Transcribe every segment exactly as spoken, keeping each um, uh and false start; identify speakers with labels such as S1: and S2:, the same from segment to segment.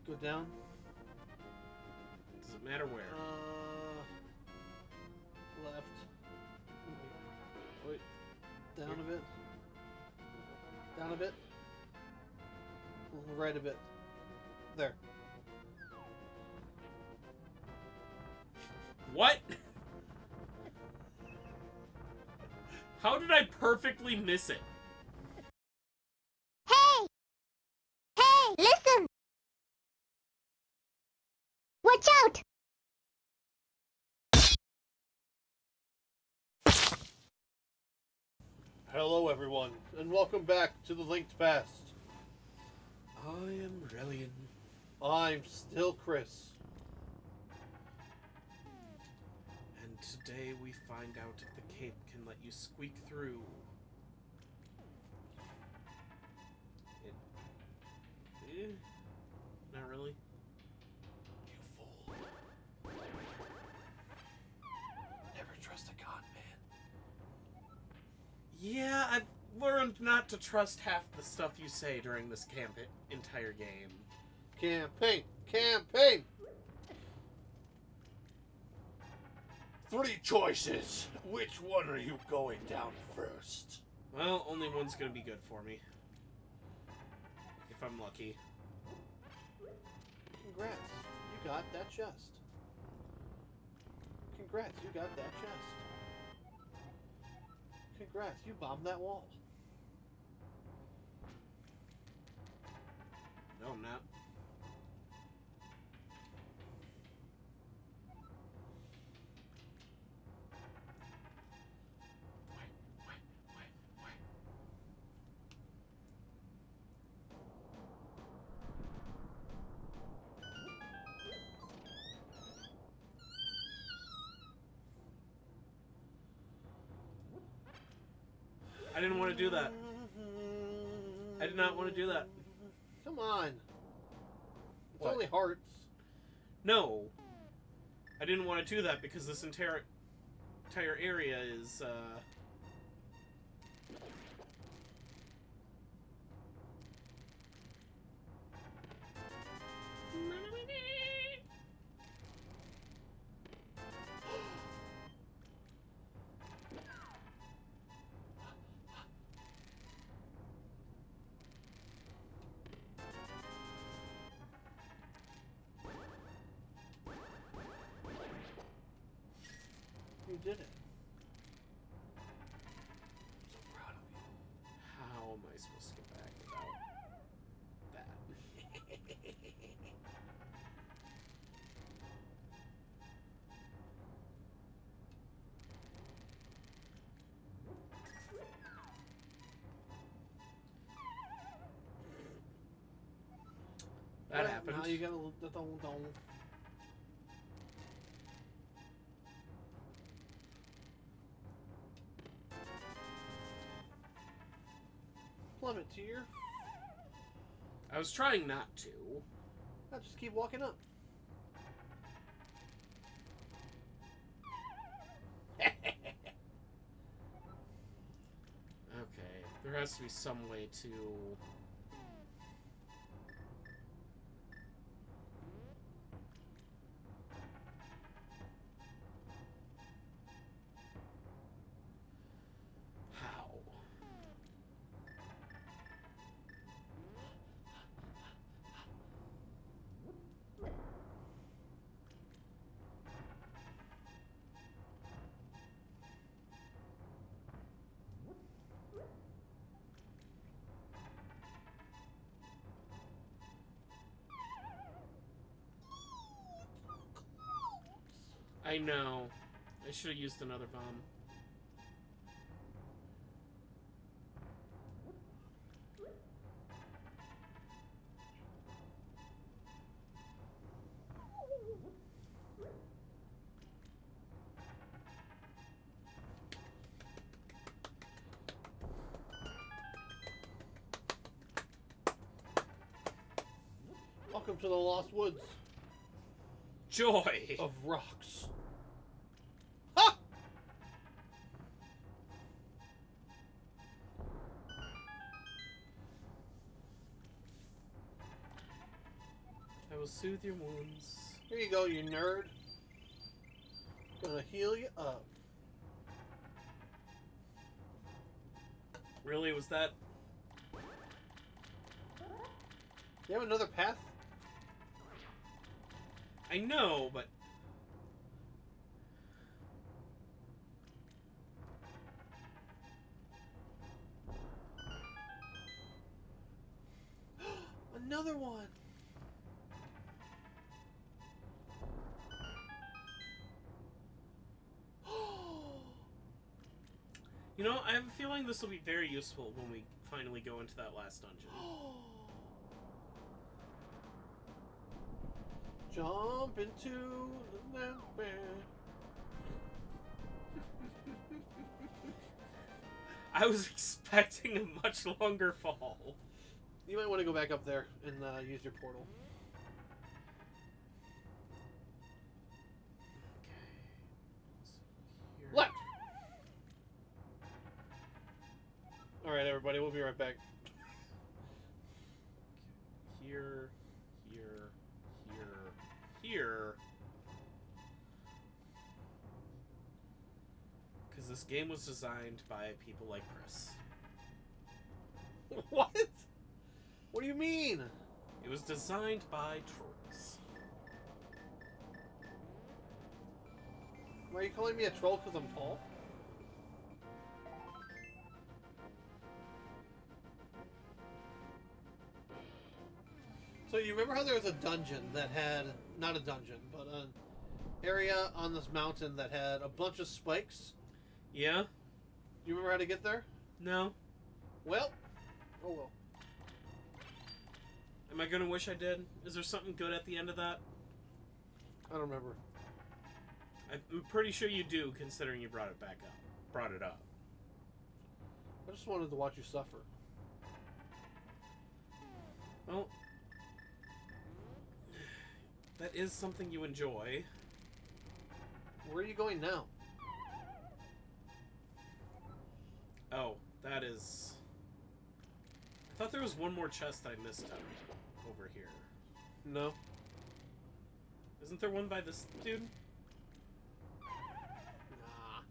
S1: Go down.
S2: Does it matter where?
S1: Uh, left. Wait. Down a bit. Down a bit. Right a bit. There.
S2: What? How did I perfectly miss it?
S3: Hey! Hey, listen! Watch out!
S1: Hello, everyone, and welcome back to the Linked Past.
S2: I am Releon.
S1: I'm still Chris.
S2: And today we find out if the cape can let you squeak through. It... Eh, not really.
S1: You fool. Never trust a con man.
S2: Yeah, I've learned not to trust half the stuff you say during this camp entire game.
S1: Campaign! Campaign! Three choices. Which one are you going down first?
S2: Well, only one's gonna be good for me. If I'm lucky.
S1: Congrats. You got that chest. Congrats. You got that chest. Congrats. You bombed that wall.
S2: No, I'm not. I didn't want to do that. I did not want to do that.
S1: Come on. It's
S2: What?
S1: only hearts.
S2: No. I didn't want to do that because this entire entire area is, uh...
S1: You did it.
S2: I'm so proud of you. How am I supposed to get back without that? That
S1: Well,
S2: happened.
S1: Now you gotta look the dong dong. Plummet tier.
S2: I was trying not to.
S1: Now just keep walking up.
S2: Okay, there has to be some way to... How? I know. I should have used another bomb.
S1: Welcome to the Lost Woods
S2: Joy!
S1: of rocks. Ha!
S2: That will soothe your wounds.
S4: Here you go, you nerd. Gonna heal you up.
S2: Really? Was that...
S4: You have another path?
S2: I know, but...
S4: Another one!
S2: You know, I have a feeling this will be very useful when we finally go into that last dungeon.
S4: Jump into the nightmare.
S2: I was expecting a much longer fall.
S4: You might want to go back up there and uh, use your portal.
S2: Okay. So
S4: Left! Alright, everybody, we'll be right back.
S2: Here, here, here, here. Because this game was designed by people like Chris.
S4: What? What do you mean?
S2: It was designed by trolls.
S4: Are you calling me a troll because I'm tall? So you remember how there was a dungeon that had, not a dungeon, but an area on this mountain that had a bunch of spikes?
S2: Yeah?
S4: You remember how to get there?
S2: No?
S4: Well, oh well.
S2: Am I gonna wish I did? Is there something good at the end of that?
S4: I don't remember.
S2: I'm pretty sure you do, considering you brought it back up. Brought it up.
S4: I just wanted to watch you suffer.
S2: Well, that is something you enjoy.
S4: Where are you going now?
S2: Oh, that is... I thought there was one more chest I missed out over here.
S4: No.
S2: Isn't there one by this dude?
S4: Nah.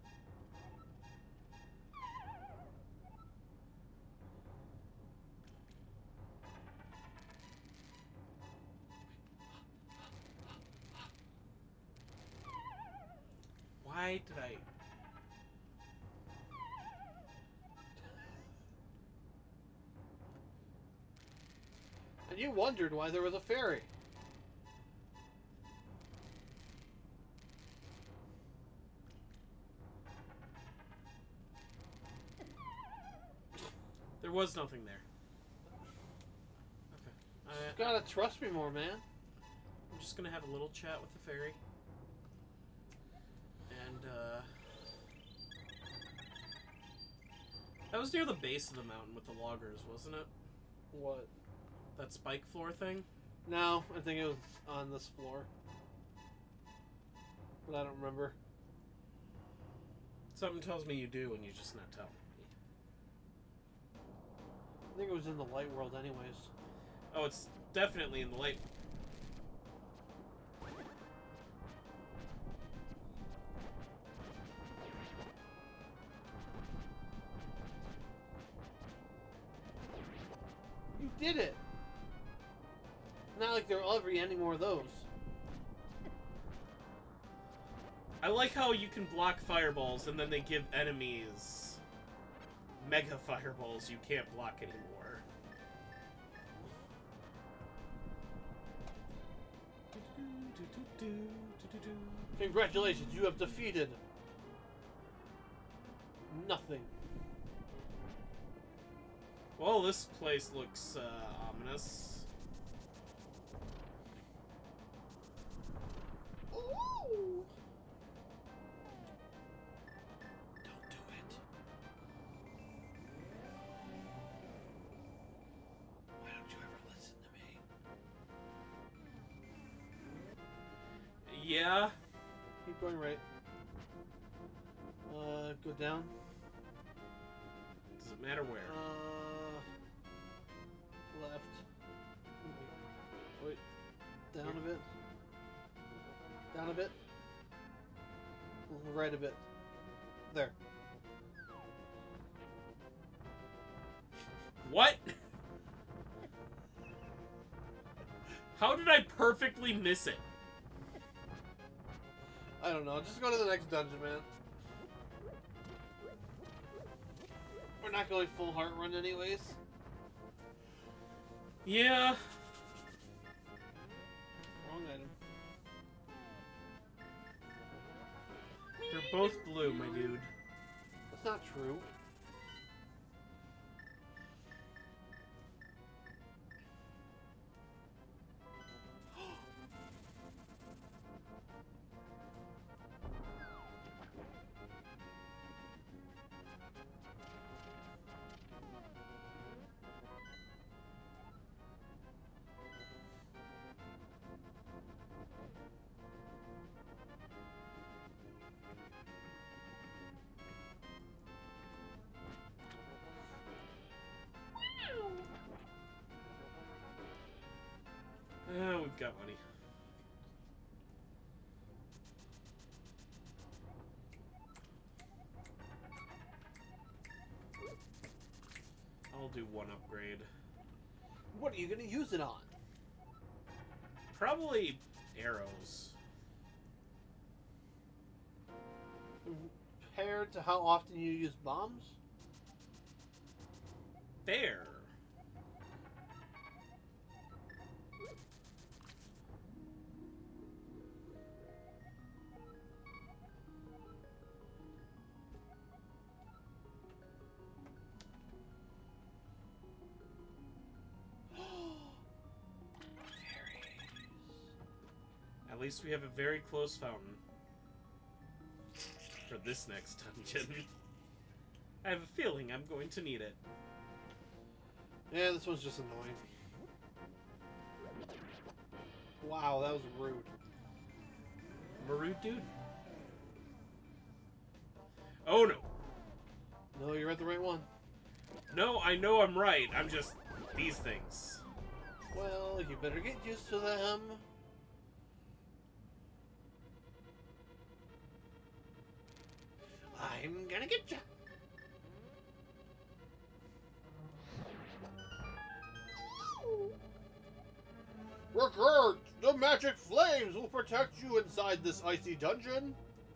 S2: Why did I...
S4: And you wondered why there was a fairy.
S2: There was nothing there. Okay. I,
S4: You gotta trust me more, man.
S2: I'm just gonna have a little chat with the fairy. And, uh... that was near the base of the mountain with the loggers, wasn't it?
S4: What?
S2: That spike floor thing?
S4: No, I think it was on this floor. But I don't remember.
S2: Something tells me you do, and you're just not telling me.
S4: I think it was in the light world anyways.
S2: Oh, it's definitely in the light.
S4: You did it! Not like there'll ever be any more of those.
S2: I like how you can block fireballs, and then they give enemies mega fireballs you can't block anymore.
S4: Congratulations, you have defeated nothing.
S2: Well, this place looks uh, ominous.
S4: Ooh. Don't do it. Why don't you ever listen to me?
S2: Yeah.
S4: Keep going right. Uh, go down.
S2: Does it matter where?
S4: Uh, left. Wait. Down a bit. Down a bit. Right a bit. There.
S2: What? How did I perfectly miss it?
S4: I don't know. Just go to the next dungeon, man. We're not going full heart run anyways.
S2: Yeah.
S4: Wrong item.
S2: They're both blue, my dude.
S4: That's not true.
S2: Oh, we've got money. I'll do one upgrade.
S4: What are you going to use it on?
S2: Probably arrows.
S4: Compared to how often you use bombs?
S2: Fair. At least we have a very close fountain for this next dungeon. I have a feeling I'm going to need it.
S4: Yeah, this one's just annoying. Wow, that was rude.
S2: I'm a rude dude. Oh no.
S4: No, you're at the right one.
S2: No, I know I'm right. I'm just these things.
S4: Well, you better get used to them. I'm gonna get you. Rickard, the magic flames will protect you inside this icy dungeon.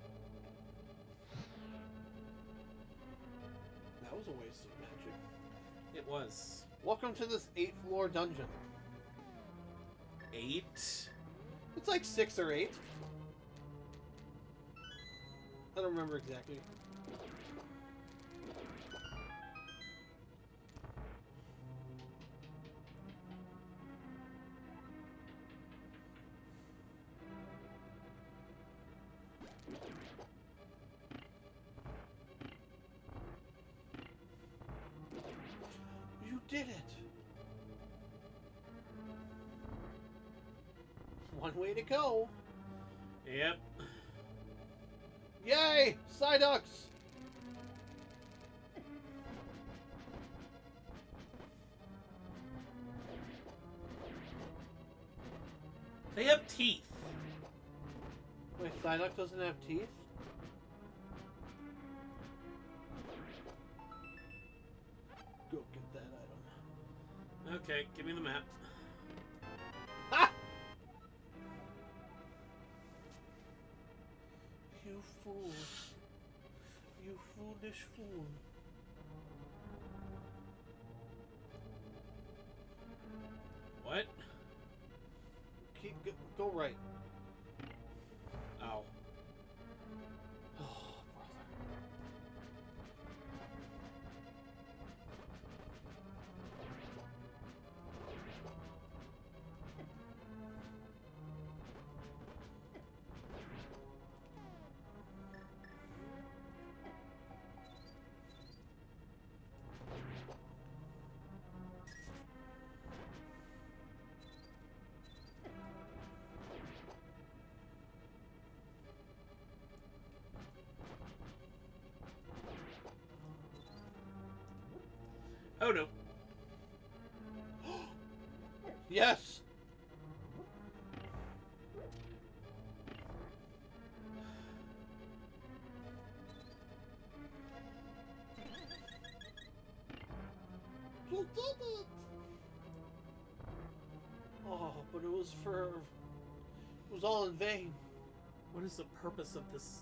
S4: That was a waste of magic.
S2: It was.
S4: Welcome to this eight floor dungeon.
S2: Eight?
S4: It's like six or eight. I don't remember exactly. You did it! One way to go.
S2: Yep.
S4: Yay! Psyducks!
S2: They have teeth.
S4: Wait, Psyduck doesn't have teeth? Go get that item.
S2: Okay, give me the map.
S4: Ha! You fool. You foolish fool.
S2: What?
S4: Keep, go, go right.
S2: Ow.
S4: Oh, brother.
S2: Oh no.
S4: Yes! but it was for... It was all in vain.
S2: What is the purpose of this?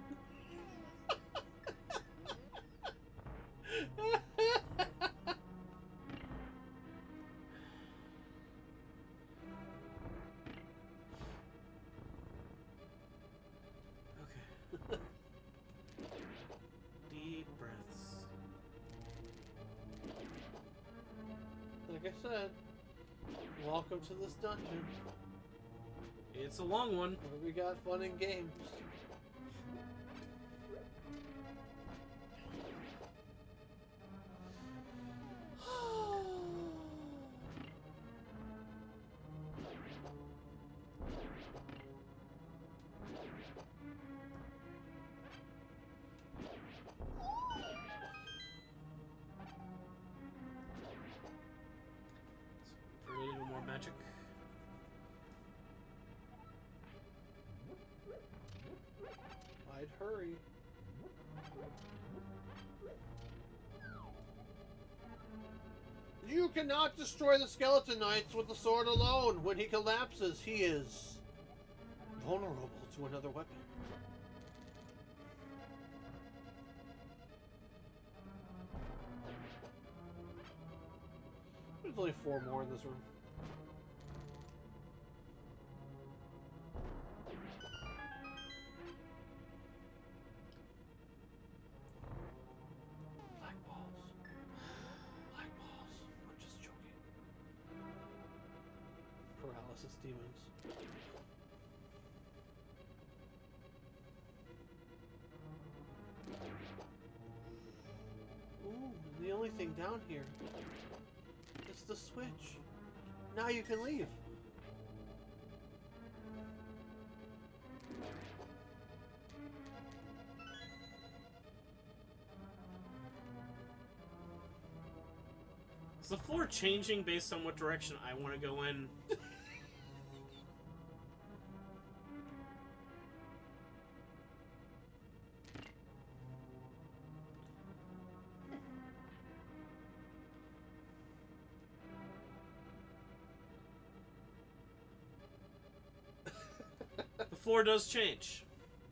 S2: Okay. Deep breaths.
S4: Like I said, welcome to this dungeon.
S2: It's a long one.
S4: Where we got fun and games.
S2: For a little more magic.
S4: I'd hurry. You cannot destroy the Skeleton Knights with the sword alone. When he collapses, he is vulnerable to another weapon. There's only four more in this room. Black balls. Black balls. I'm just joking. Paralysis demons. Ooh, the only thing down here is the switch. Now you can leave.
S2: Is the floor changing based on what direction I want to go in? The floor does change.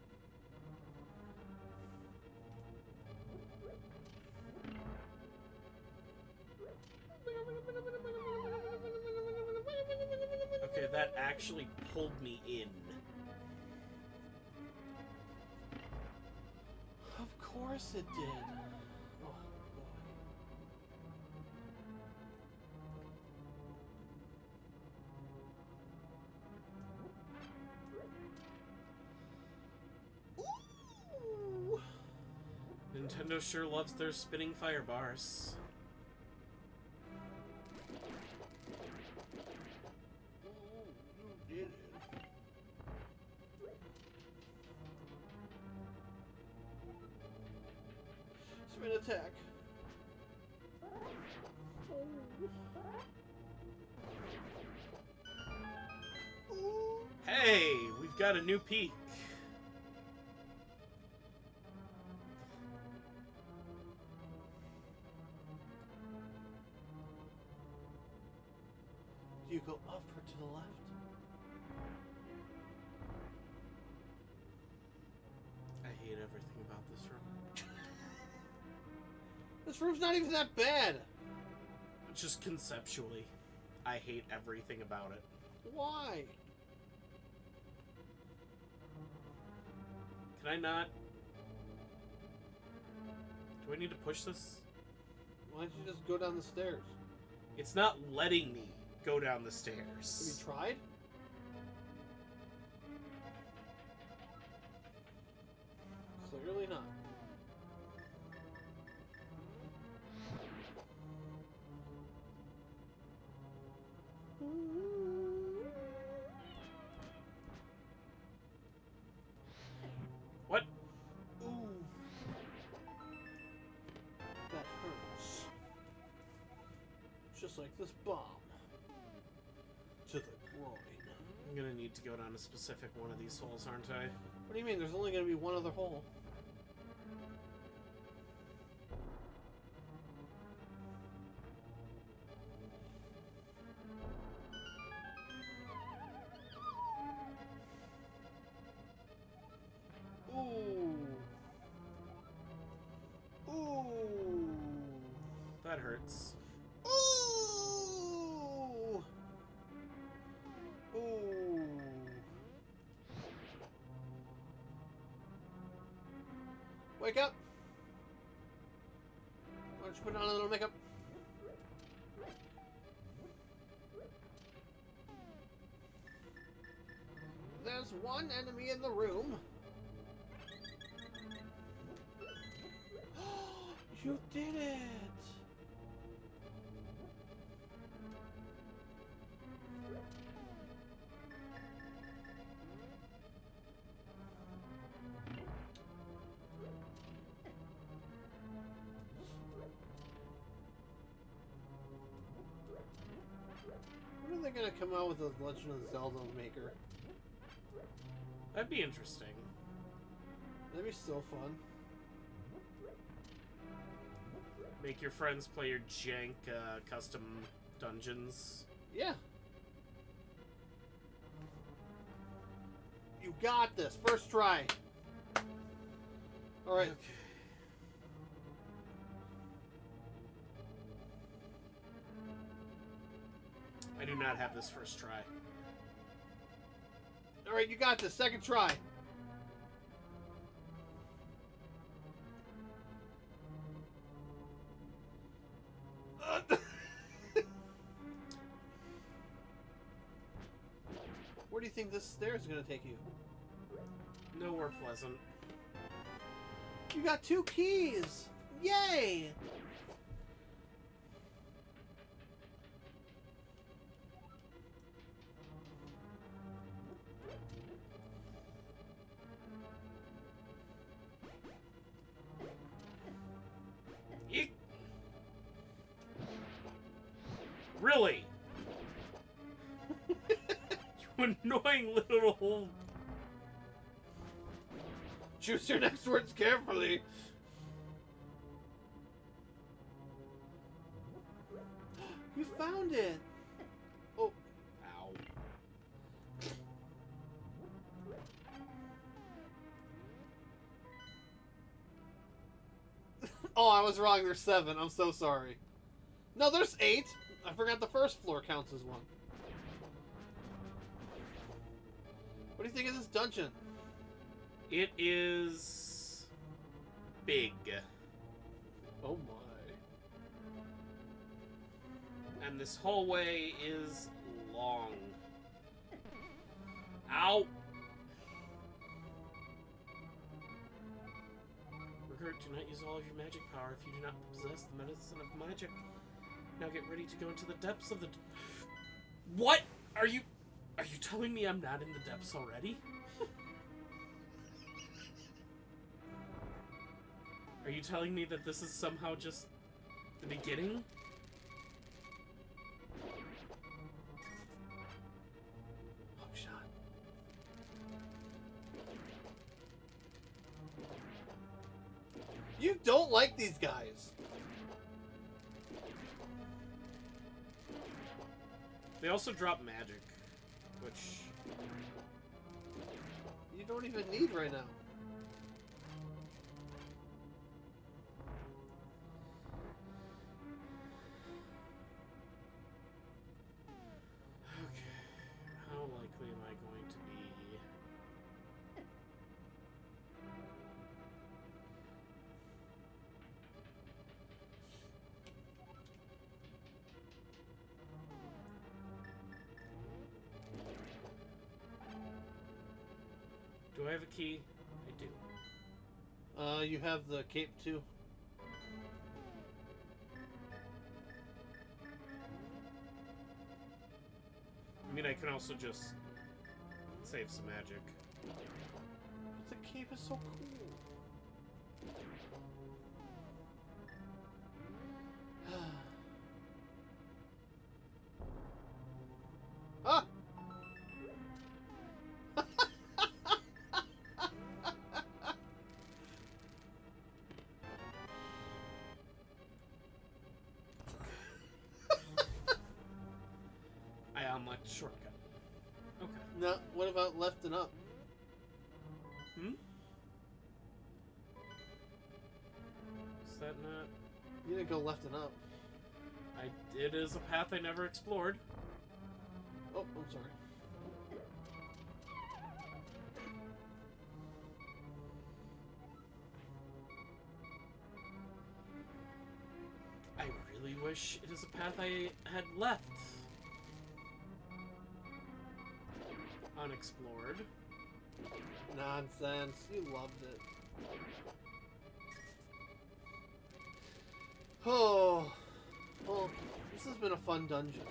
S2: Okay, that actually pulled me in.
S4: Of course it did. Oh, boy. Ooh.
S2: Nintendo sure loves their spinning fire bars.
S4: You did it. Spin attack. Ooh.
S2: Hey, we've got a new peak.
S4: Do you go up or to the left?
S2: I hate everything about this room.
S4: This room's not even that bad.
S2: Just conceptually, I hate everything about it.
S4: Why?
S2: Can I not? Do I need to push this?
S4: Why don't you just go down the stairs?
S2: It's not letting me go down the
S4: Have
S2: stairs.
S4: you tried? Clearly not.
S2: What?
S4: Ooh. That hurts. Just like this bomb. To the groin.
S2: I'm gonna need to go down a specific one of these holes, aren't I?
S4: What do you mean? There's only going to be one other hole.
S2: that hurts.
S4: Ooh! Ooh. Wake up! Why don't you put on a little makeup? There's one enemy in the room. You did it! When are they gonna come out with a Legend of Zelda maker?
S2: That'd be interesting.
S4: That'd be so fun.
S2: Make your friends play your jank uh, custom dungeons.
S4: Yeah. You got this. First try. All right.
S2: Okay. I do not have this first try.
S4: All right, you got this. Second try. Where do you think this stairs is going to take you?
S2: Nowhere pleasant.
S4: You got two keys! Yay!
S2: Eek. Really? You annoying little...
S4: Choose your next words carefully. You found it. Oh.
S2: Ow.
S4: Oh, I was wrong. There's seven. I'm so sorry. No, there's eight. I forgot the first floor counts as one. What do you think of this dungeon?
S2: It is... big.
S4: Oh my.
S2: And this hallway is long. Ow! Regret, do not use all of your magic power if you do not possess the medicine of magic. Now get ready to go into the depths of the... What? Are you... Are you telling me I'm not in the depths already? Are you telling me that this is somehow just the beginning?
S4: Hookshot. You don't like these guys.
S2: They also drop magic, which...
S4: You don't even need right now.
S2: How likely am I going to be? Do I have a key? I do.
S4: Uh, you have the cape too.
S2: I mean, I can also just save some magic.
S4: But the cape is so cool. Ah!
S2: I unlocked a shortcut. Okay.
S4: No, what about left and up?
S2: Hmm? Is that not...
S4: You didn't go left and up.
S2: I, it is a path I never explored.
S4: Oh, I'm sorry.
S2: I really wish it is a path I had left unexplored.
S4: Nonsense. You loved it. Oh. Well, this has been a fun dungeon.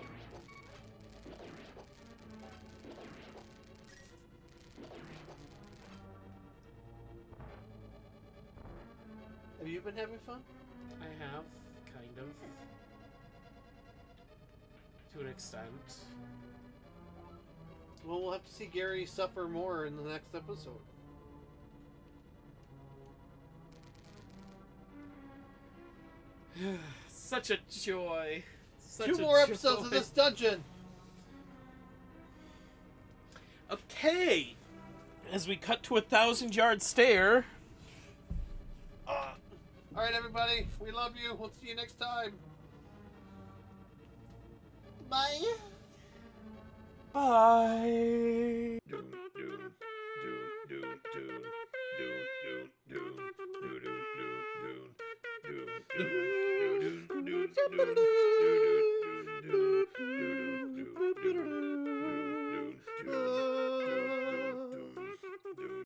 S4: Have you been having fun?
S2: I have, kind of. To an extent.
S4: Well, we'll have to see Gary suffer more in the next episode.
S2: Such a joy. Such
S4: Two
S2: a
S4: more
S2: joy.
S4: episodes of this dungeon!
S2: Okay. As we cut to a thousand yard stare.
S4: Uh, Alright, everybody. We love you. We'll see you next time. Bye.
S2: Bye.
S1: Doom, doom, doom, doom, doom, doom, doom, doom, doom, doom, doom, doom, doom, doom, doom, doom, doom, doom, doom.